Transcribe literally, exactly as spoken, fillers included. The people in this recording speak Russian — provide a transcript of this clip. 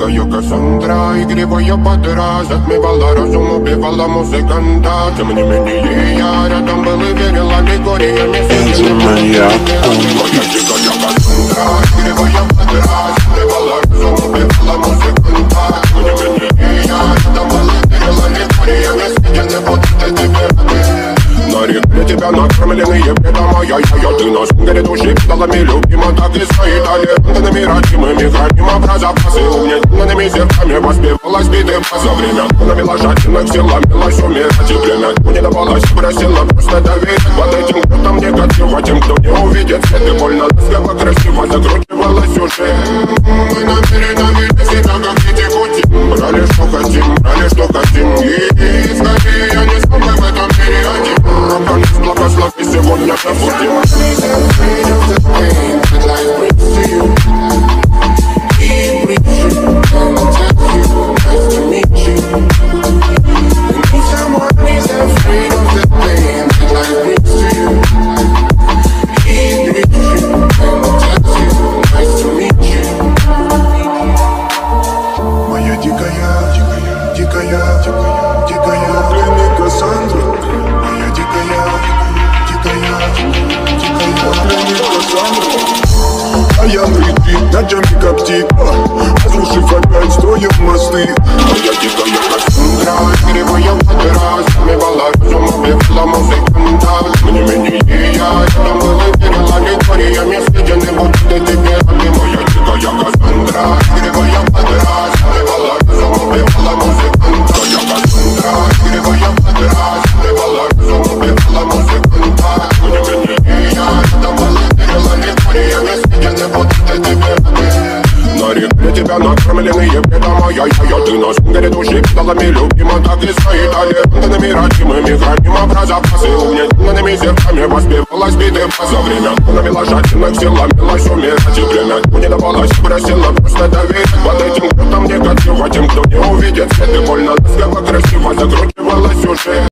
дикая Кассандра, игривая подра, затмевала разум, убивала музыканта. Тем не менее я рядом был и верил аллегориями. Моя дикая Кассандра, игривая подра, затмевала разум, убивала музыканта. Тем не менее я рядом был и верил аллегориями. Съедены вот это тебе. На реке тебя накормленные бредом, ай-яй-яй, ты на сингаре души педалами любима, так и стоит талентами родимыми, храним образопасы, угнетенными зерками воспевалась биты за время. Навела жадных сил, ломилась умирать, и время не давалось, просила просто доверить. Под этим кто-то мне негатива, тем, кто не увидит свет, и больно ласково, красиво закручивалась уже. Мы намеренно видим себя, как дети хотим, брали что хотим, брали что хотим, и скорее я не смог в этом мире один. Руками с благослови сегодня забудем. Моя дикая, дикая, дикая, дикая, дикая племя Кассандра. Моя дикая, дикая, дикая племя Кассандра. А я прикрыт ночами как птица, разрушив опять строим мосты. Моя дикая Кассандра, игривая подра, затмевала разум, убивала музыканта. Тем не менее я рядом был и верил аллегориями. Съедены вот эти пираты. Моя дикая Кассандра, игривая подра, затмевала разум, убивала музыканта. Моя Кассандра, игривая подра, затмевала разум, убивала музыканта. Тем не менее я рядом был и верил аллегориями. Съедены вот эти пираты. На реке тебя накормленные бредом, ай-яй-яй, ты на сингаре души педалами любима, так и стоит талентами родимыми, храним образопасы, угнетенными зерками воспевалась биты за время. Навела жадных сил, ломилась умирать, и время не давалось, просила просто доверить. Под этим кто-то негатива, тем, кто не увидит свет, и больно ласково, красиво закручивалась уже.